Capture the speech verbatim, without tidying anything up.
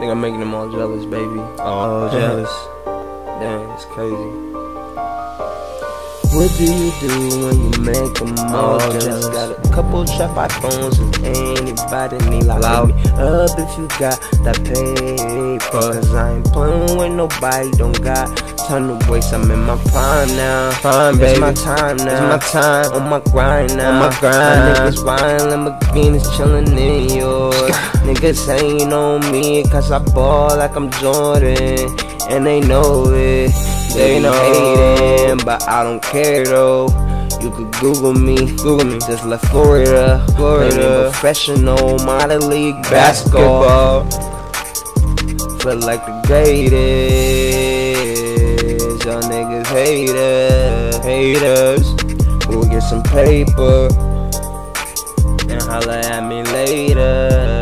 think I'm making them all jealous, baby. All jealous. Damn, it's crazy. What do you do when you make them all, all jealous? jealous? Got a couple trap iPhones and anybody need like me up if you got that paper. Cause I ain't playing with nobody, don't got time to waste. I'm in my prime now. Prime, baby. It's my time now. It's my time. On my grind now. On my grind. My niggas riding Lamborghinis, chillin' in yours. Niggas ain't on me cause I ball like I'm Jordan, and they know it. They know hating, but I don't care though. You could Google me, Google me. Just left Florida, Florida. Professional minor league basketball. Feel like the greatest. Y'all niggas haters, haters. We'll get some paper and holla at me later.